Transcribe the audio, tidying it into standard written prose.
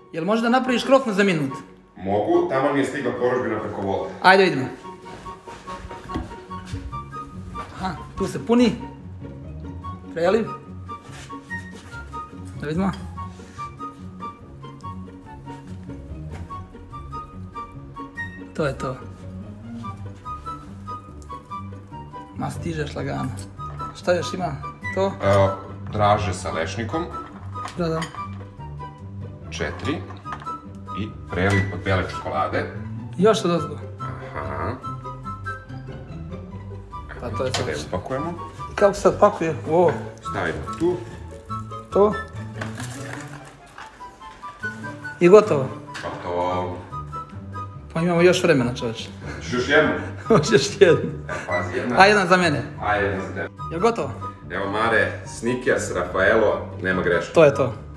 Jel možeš da napraviš krofnu za minut? Mogu, tamo mi je stigla porudžbina preko Vola. Ajde vidimo. Aha, tu se puni. Preliv. Da vidimo. To je to. Ma stižeš lagano. Šta još ima? To? Draže sa lešnikom. Da. 4. I preliv od bele čokolade. Još od ozgo. Aha. Pa to je to. Da je upakujemo. Kako se sad pakuje? Ovo. Stavimo tu. To. I gotovo. Gotovo. Pa imamo još vremena, čovječe. Hoćeš još jednu? Hoćeš još jednu. Pazi, jedna. A jedan za mene. A jedna za tebe. Jel gotovo? Evo Mare, Snickers, Rafaelo, nema greške. To je to.